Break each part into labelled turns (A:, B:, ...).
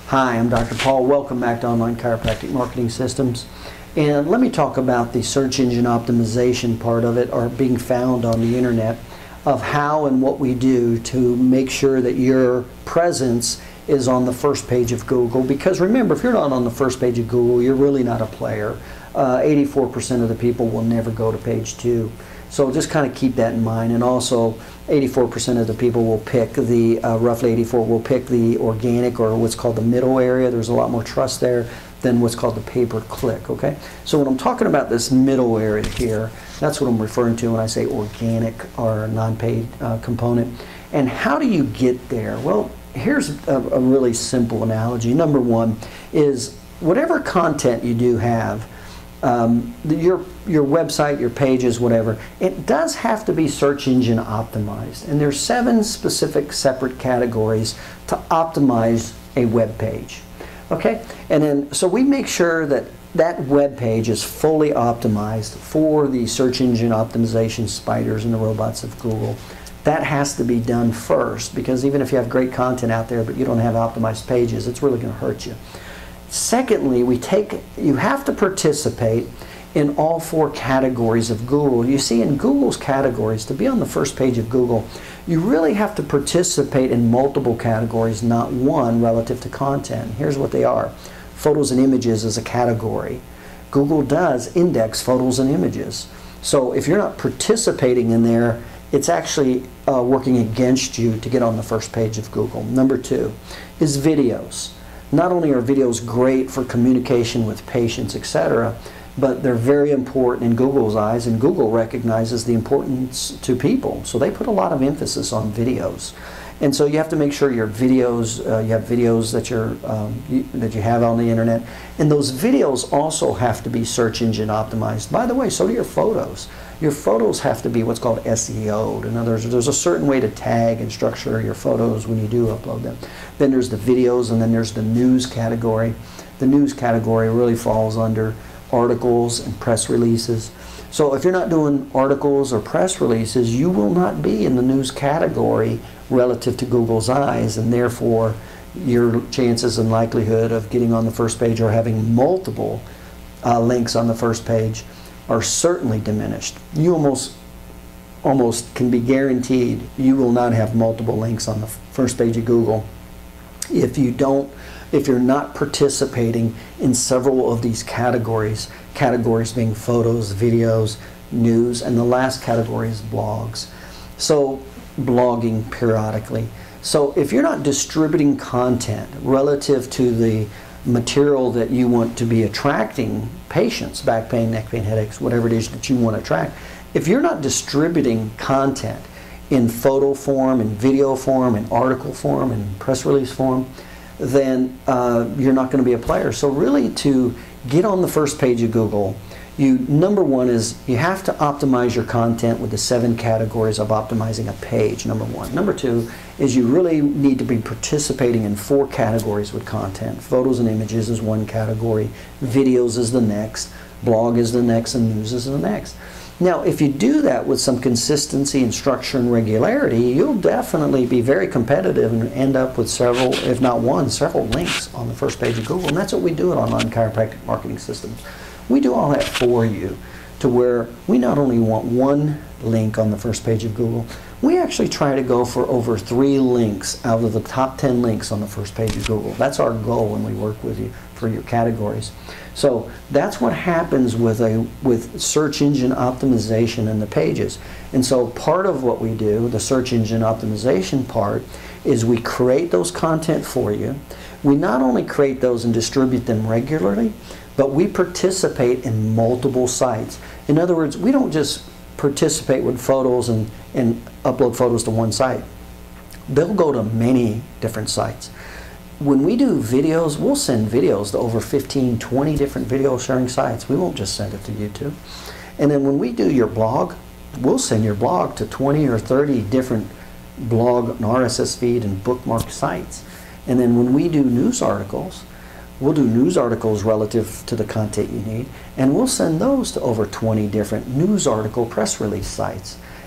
A: Hi, I'm Dr. Paul. Welcome back to Online Chiropractic Marketing Systems. And let me talk about the search engine optimization part of it, or being found on the internet, of how and what we do to make sure that your presence is on the first page of Google. Because remember, if you're not on the first page of Google, you're really not a player. 84% of the people will never go to page 2. So just kind of keep that in mind. And also, 84% of the people will pick the, roughly 84 will pick the organic, or what's called the middle area. There's a lot more trust there than what's called the pay-per-click, okay? So when I'm talking about this middle area here, that's what I'm referring to when I say organic or non-paid component. And how do you get there? Well, here's a really simple analogy. Number one is whatever content you do have, your website, your pages, whatever, it does have to be search engine optimized. And there's 7 specific separate categories to optimize a web page. Okay? And then, so we make sure that that web page is fully optimized for the search engine optimization spiders and the robots of Google. That has to be done first, because even if you have great content out there but you don't have optimized pages, it's really going to hurt you. Secondly, you have to participate in all 4 categories of Google. You see, in Google's categories, to be on the first page of Google, you really have to participate in multiple categories, not one, relative to content. Here's what they are. Photos and images is a category. Google does index photos and images. So if you're not participating in there, it's actually working against you to get on the first page of Google. Number 2 is videos. Not only are videos great for communication with patients, etc., but they're very important in Google's eyes, and Google recognizes the importance to people. So they put a lot of emphasis on videos. And so you have to make sure your videos, you have videos that you have on the internet, and those videos also have to be search engine optimized. By the way, so do your photos. Your photos have to be what's called SEO'd. In other words, there's a certain way to tag and structure your photos when you do upload them. Then there's the videos, and then there's the news category. The news category really falls under articles and press releases. So if you're not doing articles or press releases, you will not be in the news category relative to Google's eyes, and therefore your chances and likelihood of getting on the first page or having multiple links on the first page are certainly diminished. You almost can be guaranteed you will not have multiple links on the first page of Google if you're not participating in several of these categories being photos, videos, news, and the last category is blogs. So blogging periodically. So if you're not distributing content relative to the material that you want to be attracting patients, back pain, neck pain, headaches, whatever it is that you want to attract, if you're not distributing content in photo form, in video form, in article form, in press release form, then you're not going to be a player. So really, to get on the first page of Google, number one is you have to optimize your content with the 7 categories of optimizing a page, number 1. Number 2 is you really need to be participating in 4 categories with content. Photos and images is one category, videos is the next, blog is the next, and news is the next. Now, if you do that with some consistency and structure and regularity, you'll definitely be very competitive and end up with several, if not one, several links on the first page of Google. And that's what we do at Online Chiropractic Marketing Systems. We do all that for you, to where we not only want 1 link on the first page of Google, we actually try to go for over 3 links out of the top 10 links on the first page of Google. That's our goal when we work with you for your categories. So that's what happens with search engine optimization in the pages. And so part of what we do, the search engine optimization part, is we create those content for you. We not only create those and distribute them regularly, but we participate in multiple sites. In other words, we don't just participate with photos and upload photos to one site. They'll go to many different sites. When we do videos, we'll send videos to over 15, 20 different video sharing sites. We won't just send it to YouTube. And then when we do your blog, we'll send your blog to 20 or 30 different blog and RSS feed and bookmark sites. And then when we do news articles, we'll do news articles relative to the content you need, and we'll send those to over 20 different news article press release sites.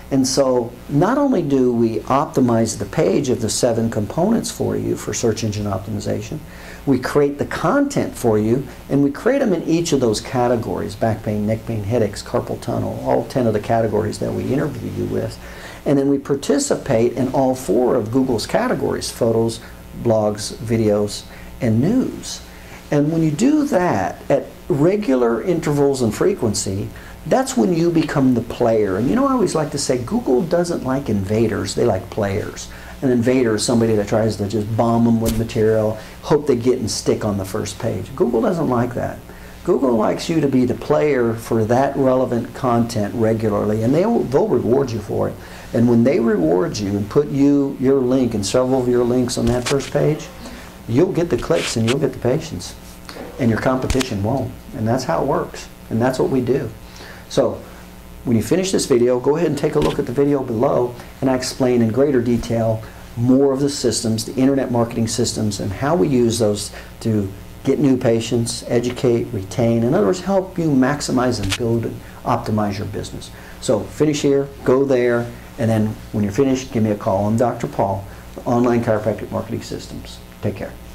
A: And so not only do we optimize the page of the 7 components for you for search engine optimization, we create the content for you, and we create them in each of those categories: back pain, neck pain, headaches, carpal tunnel, all 10 of the categories that we interview you with. And then we participate in all 4 of Google's categories: photos, blogs, videos, and news. And when you do that at regular intervals and frequency, that's when you become the player. And you know, I always like to say Google doesn't like invaders, they like players. An invader is somebody that tries to just bomb them with material, hope they get and stick on the first page. Google doesn't like that. Google likes you to be the player for that relevant content regularly, and they'll reward you for it. And when they reward you and put your link and several of your links on that first page, you'll get the clicks and you'll get the patients, and your competition won't. And that's how it works, and that's what we do. So when you finish this video, go ahead and take a look at the video below, and I explain in greater detail more of the systems, the internet marketing systems, and how we use those to get new patients, educate, retain, in other words, help you maximize and build and optimize your business. So finish here, go there, and then when you're finished, give me a call. I'm Dr. Paul, Online Chiropractic Marketing Systems. Take care.